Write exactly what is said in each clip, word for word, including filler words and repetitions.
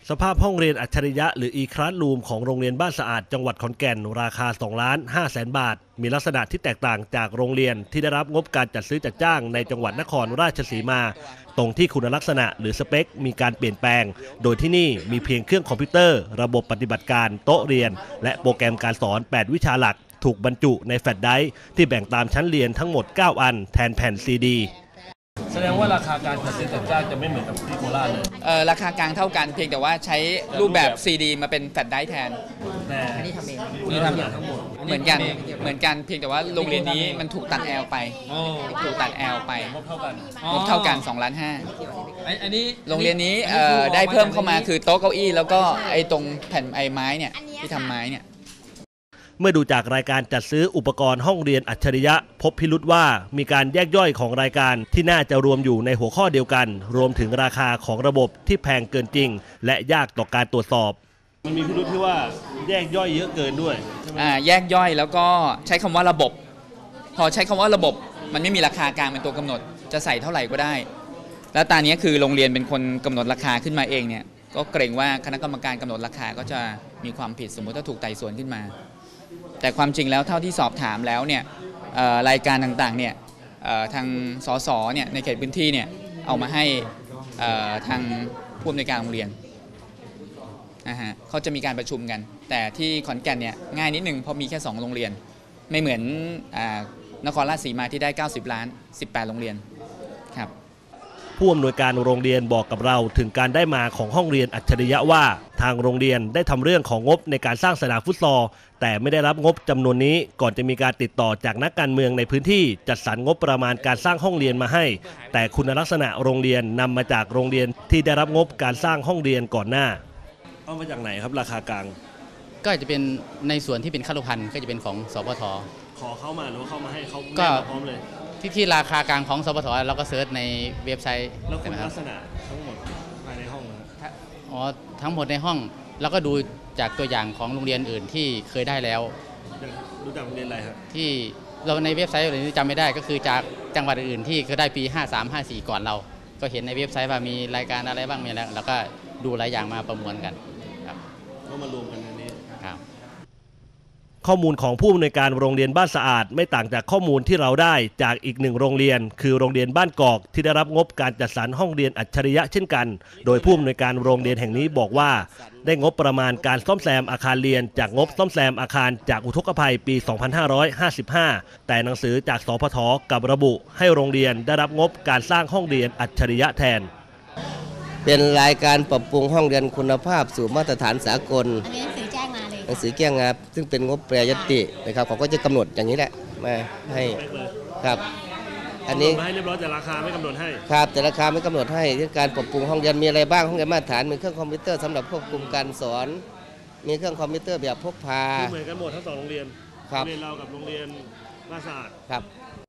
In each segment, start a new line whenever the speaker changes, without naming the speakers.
สภาพห้องเรียนอัจฉริยะหรือ e-classroom ของโรงเรียนบ้านสะอาดจังหวัดขอนแก่นราคา สองล้านห้าแสน บาทมีลักษณะที่แตกต่างจากโรงเรียนที่ได้รับงบการจัดซื้อจัดจ้างในจังหวัดนครราชสีมาตรงที่คุณลักษณะหรือสเปคมีการเปลี่ยนแปลงโดยที่นี่มีเพียงเครื่องคอมพิวเตอร์ระบบปฏิบัติการโต๊ะเรียนและโปรแกรมการสอนแปดวิชาหลักถูกบรรจุในแฟลชไดรฟ์ที่แบ่งตามชั้นเรียนทั้งหมดเก้าอันแทนแผ่นซีดีแสดงว่าราคาการจัดซื้อจัดจ้างจะไม่เหมือนกับที่โคราชเลย
เออราคากลางเท่ากันเพียงแต่ว่าใช้รูปแบบ ซี ดี มาเป็นแฟลชไดรฟ์แทน
แต่
อันนี้ทำเอง
นี่ทำอย่างทั้งหมด
เหมือนกันเหมือนกันเพียงแต่ว่าโรงเรียนนี้มันถูกตัดแอลไปถูกตัดแอลไป
งบเท่ากัน
งบเท่ากันสองล้านห้า
อันนี้
โรงเรียนนี้ได้เพิ่มเข้ามาคือโต๊ะเก้าอี้แล้วก็ไอ้ตรงแผ่นไอ้ไม้เนี่ยที่ทำไม้เนี่ย
เมื่อดูจากรายการจัดซื้ออุปกรณ์ห้องเรียนอัจฉริยะพบพิรุษว่ามีการแยกย่อยของรายการที่น่าจะรวมอยู่ในหัวข้อเดียวกันรวมถึงราคาของระบบที่แพงเกินจริงและยากต่อการตรวจสอบมันมีพิรุษที่ว่าแยกย่อยเยอะเกินด้วย
อ่าแยกย่อยแล้วก็ใช้คำว่าระบบพอใช้คำว่าระบบมันไม่มีราคากลางเป็นตัวกำหนดจะใส่เท่าไหร่ก็ได้แล้วตอนนี้คือโรงเรียนเป็นคนกำหนดราคาขึ้นมาเองเนี่ยก็เกรงว่าคณะกรรมการกำหนดราคาก็จะมีความผิดสมมติถ้าถูกไต่สวนขึ้นมาแต่ความจริงแล้วเท่าที่สอบถามแล้วเนี่ยรายการต่างๆเนี่ยทางสสเนี่ยในเขตพื้นที่เนี่ยเอามาให้ทางผู้อำนวยการโรงเรียนนะฮะเขาจะมีการประชุมกันแต่ที่ขอนแก่นเนี่ยง่ายนิดนึงเพราะมีแค่สองโรงเรียนไม่เหมือนนครราชสีมาที่ได้เก้าสิบล้านสิบแปดโรงเรียนครับ
ผู้อำนวยการโรงเรียนบอกกับเราถึงการได้มาของห้องเรียนอัจฉริยะว่าทางโรงเรียนได้ทำเรื่องของงบในการสร้างสนามฟุตซอลแต่ไม่ได้รับงบจำนวนนี้ก่อนจะมีการติดต่อจากนักการเมืองในพื้นที่จัดสรรงบประมาณการสร้างห้องเรียนมาให้แต่คุณลักษณะโรงเรียนนำมาจากโรงเรียนที่ได้รับงบการสร้างห้องเรียนก่อนหน้าเอามาจากไหนครับราคากลาง
ก็จะเป็นในส่วนที่เป็นครุพันธ์ก็จะเป็นของสปท.
ขอเข้ามาหรือว่าเข้ามาให้เขา
ก็
พร้อมเลย
ที่ที่ราคากลางของสปท.เราก็เซิร์ชในเว็บไซต์
แล้วคุณลักษณะทั้งหมดภายในห้องนะ
อ๋อทั้งหมดในห้องเราก็ดูจากตัวอย่างของโรงเรียนอื่นที่เคยได้แล้ว
ดูจากโรงเรียนอะไรครับ
ที่เราในเว็บไซต์อะไรจำไม่ได้ก็คือจากจังหวัดอื่นที่เคยได้ปีห้าสาม ห้าสี่ก่อนเราก็เห็นในเว็บไซต์ว่ามีรายการอะไรบ้างมีอะไรแล้วก็ดูหลายอย่างมาประมวลกันครับ
ก็มารวมกันในนี้
ครับ
ข้อมูลของผู้อำนวยการโรงเรียนบ้านสะอาดไม่ต่างจากข้อมูลที่เราได้จากอีกหนึ่งโรงเรียนคือโรงเรียนบ้านกอกที่ได้รับงบการจัดสรรห้องเรียนอัจฉริยะเช่นกันโดยผู้อำนวยการโรงเรียนแห่งนี้บอกว่าได้งบประมาณการซ่อมแซมอาคารเรียนจากงบซ่อมแซมอาคารจากอุทกภัยปี สองพันห้าร้อยห้าสิบห้า แต่หนังสือจากสพท.กับระบุให้โรงเรียนได้รับงบการสร้างห้องเรียนอัจฉริยะแทน
เป็นรายการปรับปรุงห้องเรียนคุณภาพสู่มาตรฐานสากล
อันนี้หนังสือแจ้งมาเลย
หนังสือแจ้งมาซึ่งเป็นงบแปรยตินะครับเขาก็จะกำหนดอย่างนี้แหละมาให้ครับ
อันนี้ให้เรียบร้อยแต่ราคาไม่กำหนดให้
ครับแต่ราคาไม่กำหนดให้เรื่องการปรับปรุงห้องเรียนมีอะไรบ้างห้องเรียนมาตรฐานมีเครื่องคอมพิวเตอร์สำหรับควบคุมการสอนมีเครื่องคอมพิวเตอร์แบบพกพา
เหมือนกันหมดทั้งสองโรงเรียนโรงเรียนเรากับโรงเรียนบ้านสะอาด
ครับ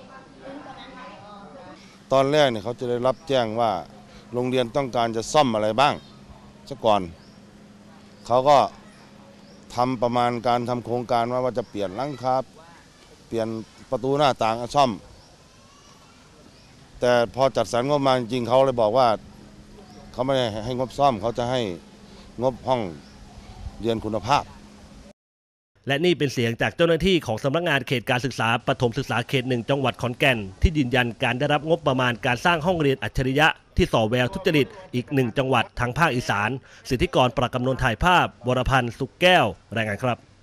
ตอนแรกเนี่ยเขาจะได้รับแจ้งว่าโรงเรียนต้องการจะซ่อมอะไรบ้างซะก่อนเขาก็ทำประมาณการทำโครงการว่าว่าจะเปลี่ยนหลังคาเปลี่ยนประตูหน้าต่างซ่อมแต่พอจัดสรรงบมาจริงเขาเลยบอกว่าเขาไม่ได้ให้งบซ่อมเขาจะให้งบห้องเรียนคุณภาพ
และนี่เป็นเสียงจากเจ้าหน้าที่ของสำนักงานเขตการศึกษาประถมศึกษาเขตหนึ่งจังหวัดขอนแก่นที่ยืนยันการได้รับงบประมาณการสร้างห้องเรียนอัจฉริยะที่ส่อแววทุจริตอีกหนึ่งจังหวัดทางภาคอีสานสิทธิกรประกำนนถ่ายภาพวรพันธ์สุขแก้วรายงานครับ